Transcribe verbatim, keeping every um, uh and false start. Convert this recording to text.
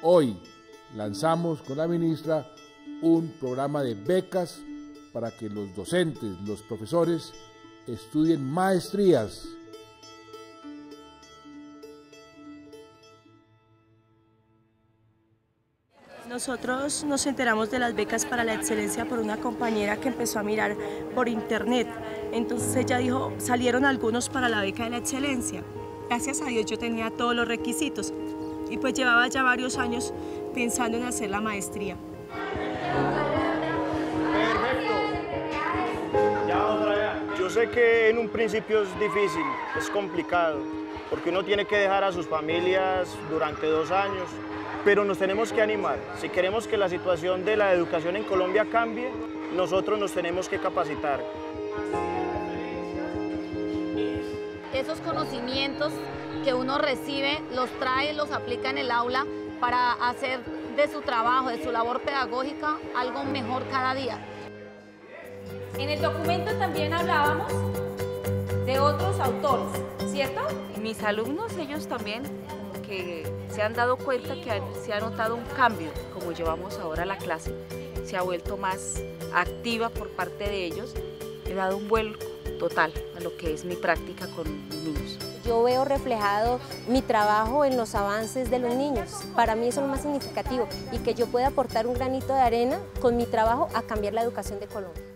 Hoy lanzamos con la ministra un programa de becas para que los docentes, los profesores, estudien maestrías. Nosotros nos enteramos de las becas para la excelencia por una compañera que empezó a mirar por internet. Entonces ella dijo, salieron algunos para la beca de la excelencia. Gracias a Dios yo tenía todos los requisitos y pues llevaba ya varios años pensando en hacer la maestría. Perfecto. Ya vamos para allá. Yo sé que en un principio es difícil, es complicado, porque uno tiene que dejar a sus familias durante dos años. Pero nos tenemos que animar. Si queremos que la situación de la educación en Colombia cambie, nosotros nos tenemos que capacitar. Esos conocimientos que uno recibe, los trae, los aplica en el aula para hacer de su trabajo, de su labor pedagógica, algo mejor cada día. En el documento también hablábamos de otros autores, ¿cierto? Mis alumnos, ellos también, que se han dado cuenta que se ha notado un cambio, como llevamos ahora la clase, se ha vuelto más activa por parte de ellos. He dado un vuelco total a lo que es mi práctica con los niños. Yo veo reflejado mi trabajo en los avances de los niños. Para mí eso es lo más significativo y que yo pueda aportar un granito de arena con mi trabajo a cambiar la educación de Colombia.